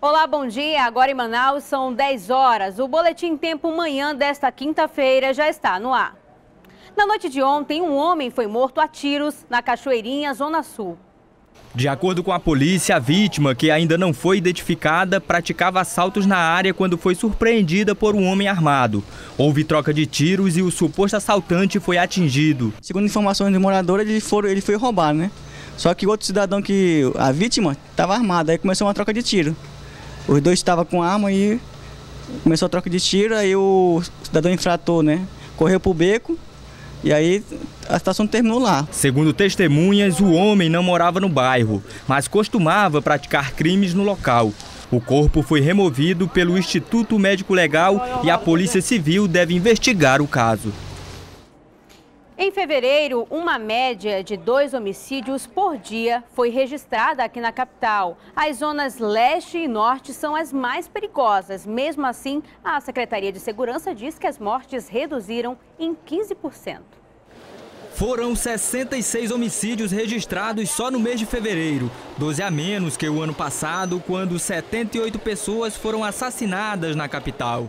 Olá, bom dia. Agora em Manaus são 10 horas. O Boletim Tempo Manhã desta quinta-feira já está no ar. Na noite de ontem, um homem foi morto a tiros na Cachoeirinha, Zona Sul. De acordo com a polícia, a vítima, que ainda não foi identificada, praticava assaltos na área quando foi surpreendida por um homem armado. Houve troca de tiros e o suposto assaltante foi atingido. Segundo informações do morador, ele foi roubar, né? Só que o outro cidadão, a vítima, estava armado, aí começou uma troca de tiro. Os dois estavam com arma e começou a troca de tiro, aí o cidadão infrator, né? Correu pro beco e aí a situação terminou lá. Segundo testemunhas, o homem não morava no bairro, mas costumava praticar crimes no local. O corpo foi removido pelo Instituto Médico Legal e a Polícia Civil deve investigar o caso. Em fevereiro, uma média de 2 homicídios por dia foi registrada aqui na capital. As zonas leste e norte são as mais perigosas. Mesmo assim, a Secretaria de Segurança diz que as mortes reduziram em 15%. Foram 66 homicídios registrados só no mês de fevereiro, 12 a menos que o ano passado, quando 78 pessoas foram assassinadas na capital.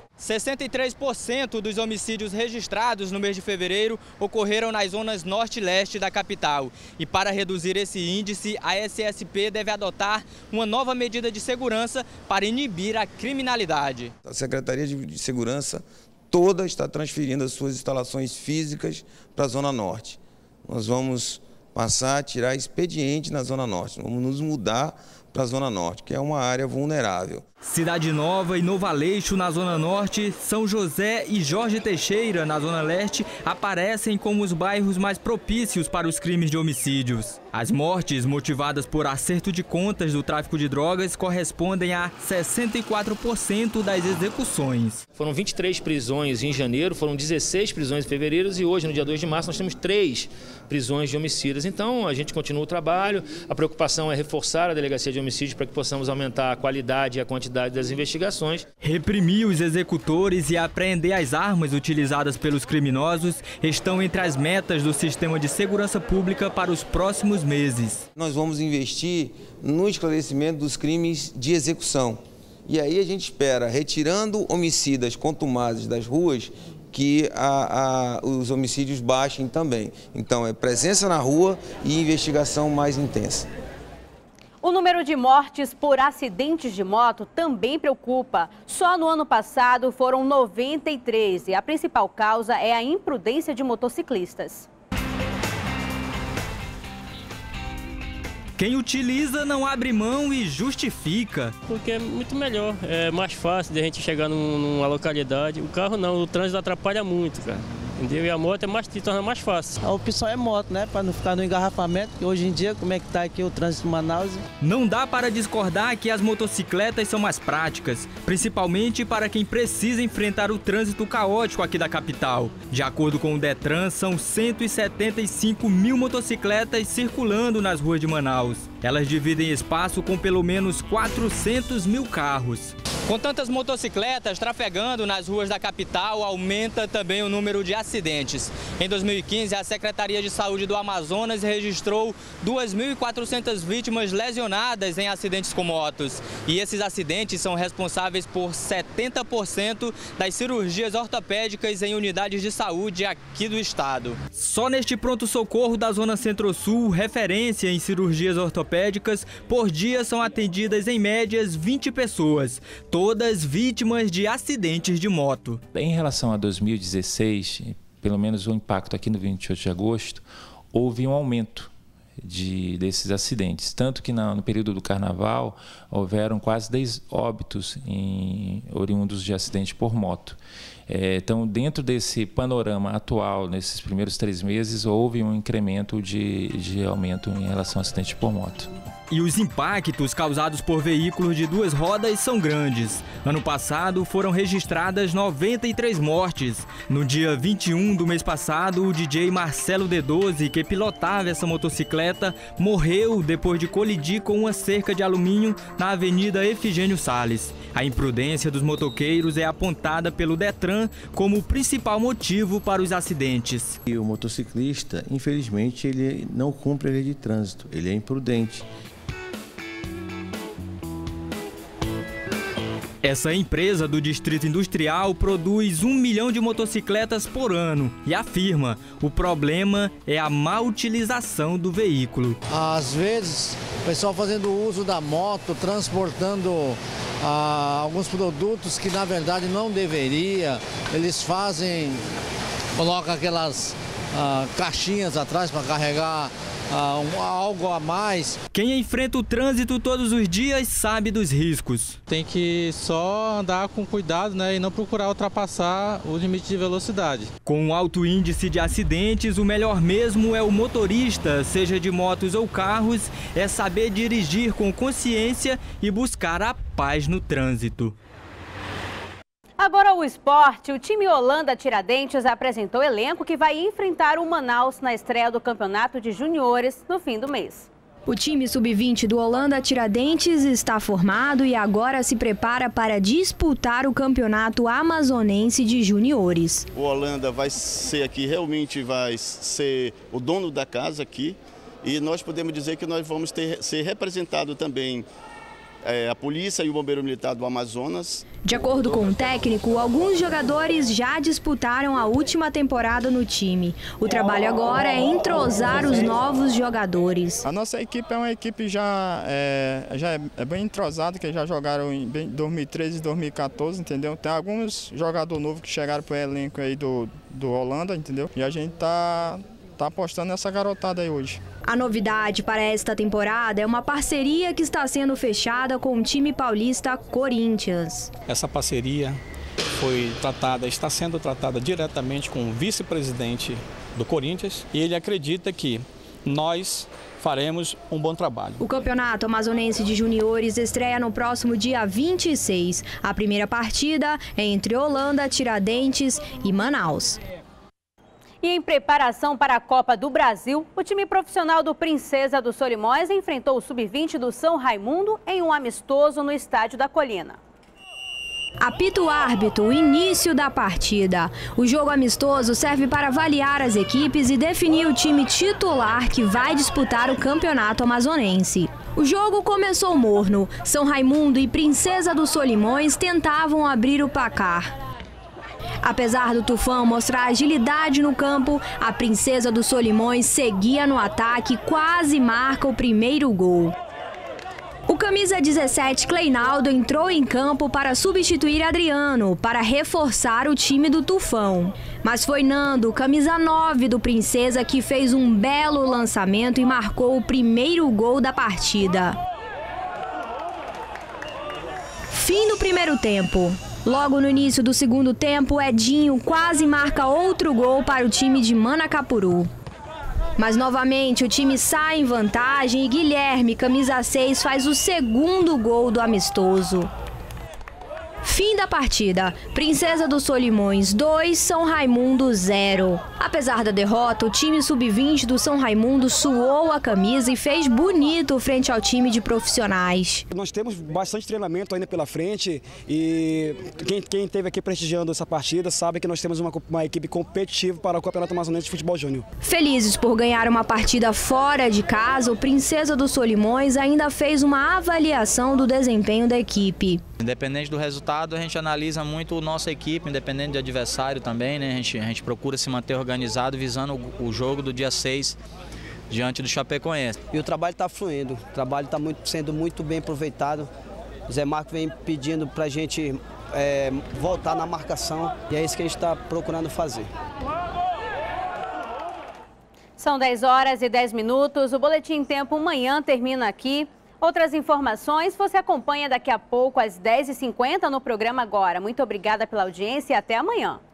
63% dos homicídios registrados no mês de fevereiro ocorreram nas zonas norte e leste da capital. E para reduzir esse índice, a SSP deve adotar uma nova medida de segurança para inibir a criminalidade. A Secretaria de Segurança toda está transferindo as suas instalações físicas para a Zona Norte. Nós vamos passar a tirar expediente na Zona Norte, vamos nos mudar para a Zona Norte, que é uma área vulnerável. Cidade Nova e Novo Aleixo na Zona Norte, São José e Jorge Teixeira na Zona Leste aparecem como os bairros mais propícios para os crimes de homicídios. As mortes motivadas por acerto de contas do tráfico de drogas correspondem a 64% das execuções. Foram 23 prisões em janeiro, foram 16 prisões em fevereiro e hoje, no dia 2 de março, nós temos 3 prisões de homicidas. Então, a gente continua o trabalho, a preocupação é reforçar a delegacia de homicídios para que possamos aumentar a qualidade e a quantidade das investigações. Reprimir os executores e apreender as armas utilizadas pelos criminosos estão entre as metas do Sistema de Segurança Pública para os próximos meses. Nós vamos investir no esclarecimento dos crimes de execução. E aí a gente espera, retirando homicidas contumazes das ruas, que os homicídios baixem também. Então é presença na rua e investigação mais intensa. O número de mortes por acidentes de moto também preocupa. Só no ano passado foram 93 e a principal causa é a imprudência de motociclistas. Quem utiliza não abre mão e justifica. Porque é muito melhor, é mais fácil de a gente chegar numa localidade. O carro não, o trânsito atrapalha muito, cara. Entendeu? E a moto se torna mais fácil. A opção é moto, né? Para não ficar no engarrafamento, porque hoje em dia, como é que tá aqui o trânsito em Manaus? Não dá para discordar que as motocicletas são mais práticas, principalmente para quem precisa enfrentar o trânsito caótico aqui da capital. De acordo com o Detran, são 175 mil motocicletas circulando nas ruas de Manaus. Elas dividem espaço com pelo menos 400 mil carros. Com tantas motocicletas trafegando nas ruas da capital, aumenta também o número de acidentes. Em 2015, a Secretaria de Saúde do Amazonas registrou 2.400 vítimas lesionadas em acidentes com motos. E esses acidentes são responsáveis por 70% das cirurgias ortopédicas em unidades de saúde aqui do estado. Só neste pronto-socorro da Zona Centro-Sul, referência em cirurgias ortopédicas, por dia são atendidas em médias 20 pessoas. Todas vítimas de acidentes de moto. Em relação a 2016, pelo menos o impacto aqui no 28 de agosto, houve um aumento desses acidentes. Tanto que no período do carnaval houveram quase 10 óbitos oriundos de acidente por moto. Então, dentro desse panorama atual, nesses primeiros 3 meses, houve um incremento de aumento em relação ao acidente por moto. E os impactos causados por veículos de 2 rodas são grandes. Ano passado foram registradas 93 mortes. No dia 21 do mês passado, o DJ Marcelo D12, que pilotava essa motocicleta, morreu depois de colidir com uma cerca de alumínio na Avenida Efigênio Salles. A imprudência dos motoqueiros é apontada pelo Detran como o principal motivo para os acidentes. E o motociclista, infelizmente, ele não cumpre a lei de trânsito, ele é imprudente. Essa empresa do Distrito Industrial produz 1 milhão de motocicletas por ano e afirma o problema é a má utilização do veículo. Às vezes, o pessoal fazendo uso da moto, transportando alguns produtos que na verdade não deveria, eles colocam aquelas caixinhas atrás para carregar algo a mais. Quem enfrenta o trânsito todos os dias sabe dos riscos. Tem que só andar com cuidado, né, e não procurar ultrapassar o limite de velocidade. Com um alto índice de acidentes, o melhor mesmo é o motorista, seja de motos ou carros, é saber dirigir com consciência e buscar a paz no trânsito. Agora o esporte, o time Holanda Tiradentes apresentou o elenco que vai enfrentar o Manaus na estreia do Campeonato de Juniores no fim do mês. O time sub-20 do Holanda Tiradentes está formado e agora se prepara para disputar o Campeonato Amazonense de Juniores. O Holanda vai ser o dono da casa aqui e nós podemos dizer que nós vamos ser representado também a polícia e o bombeiro militar do Amazonas. De acordo com o técnico, alguns jogadores já disputaram a última temporada no time. O trabalho agora é entrosar os novos jogadores. A nossa equipe é uma equipe já é bem entrosada, que já jogaram em 2013 e 2014, entendeu? Tem alguns jogadores novos que chegaram para o elenco aí do Holanda, entendeu? E a gente tá apostando nessa garotada aí hoje. A novidade para esta temporada é uma parceria que está sendo fechada com o time paulista Corinthians. Essa parceria está sendo tratada diretamente com o vice-presidente do Corinthians e ele acredita que nós faremos um bom trabalho. O Campeonato Amazonense de Juniores estreia no próximo dia 26. A primeira partida é entre Holanda, Tiradentes e Manaus. E em preparação para a Copa do Brasil, o time profissional do Princesa dos Solimões enfrentou o sub-20 do São Raimundo em um amistoso no Estádio da Colina. Apita o árbitro, o início da partida. O jogo amistoso serve para avaliar as equipes e definir o time titular que vai disputar o Campeonato Amazonense. O jogo começou morno. São Raimundo e Princesa dos Solimões tentavam abrir o placar. Apesar do Tufão mostrar agilidade no campo, a Princesa dos Solimões seguia no ataque e quase marca o primeiro gol. O camisa 17, Cleinaldo, entrou em campo para substituir Adriano, para reforçar o time do Tufão. Mas foi Nando, camisa 9 do Princesa, que fez um belo lançamento e marcou o primeiro gol da partida. Fim do primeiro tempo. Logo no início do segundo tempo, Edinho quase marca outro gol para o time de Manacapuru. Mas novamente o time sai em vantagem e Guilherme, camisa 6, faz o segundo gol do amistoso. Fim da partida. Princesa dos Solimões 2, São Raimundo 0. Apesar da derrota, o time sub-20 do São Raimundo suou a camisa e fez bonito frente ao time de profissionais. Nós temos bastante treinamento ainda pela frente e quem esteve aqui prestigiando essa partida sabe que nós temos uma equipe competitiva para o Campeonato Amazonense de Futebol Júnior. Felizes por ganhar uma partida fora de casa, o Princesa dos Solimões ainda fez uma avaliação do desempenho da equipe. Independente do resultado, a gente analisa muito a nossa equipe, independente do adversário também, né? A gente procura se manter organizado visando o jogo do dia 6 diante do Chapecoense. E o trabalho está fluindo, o trabalho está sendo muito bem aproveitado. O Zé Marco vem pedindo para a gente voltar na marcação e é isso que a gente está procurando fazer. São 10 horas e 10 minutos, o Boletim Tempo Manhã termina aqui. Outras informações você acompanha daqui a pouco às 10h50 no programa Agora. Muito obrigada pela audiência e até amanhã.